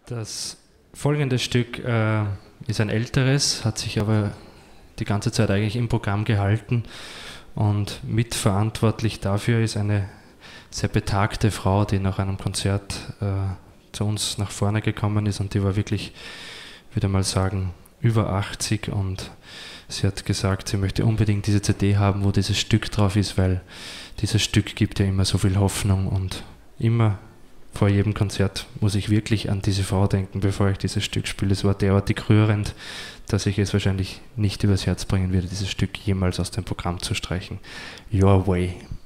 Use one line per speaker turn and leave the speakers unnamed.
Das folgende Stück ist ein älteres, hat sich aber die ganze Zeit eigentlich im Programm gehalten, und mitverantwortlich dafür ist eine sehr betagte Frau, die nach einem Konzert zu uns nach vorne gekommen ist, und die war wirklich, würde mal sagen, über 80, und sie hat gesagt, sie möchte unbedingt diese CD haben, wo dieses Stück drauf ist, weil dieses Stück gibt ja immer so viel Hoffnung, und immer vor jedem Konzert muss ich wirklich an diese Frau denken, bevor ich dieses Stück spiele. Es war derartig rührend, dass ich es wahrscheinlich nicht übers Herz bringen würde, dieses Stück jemals aus dem Programm zu streichen. Your Way.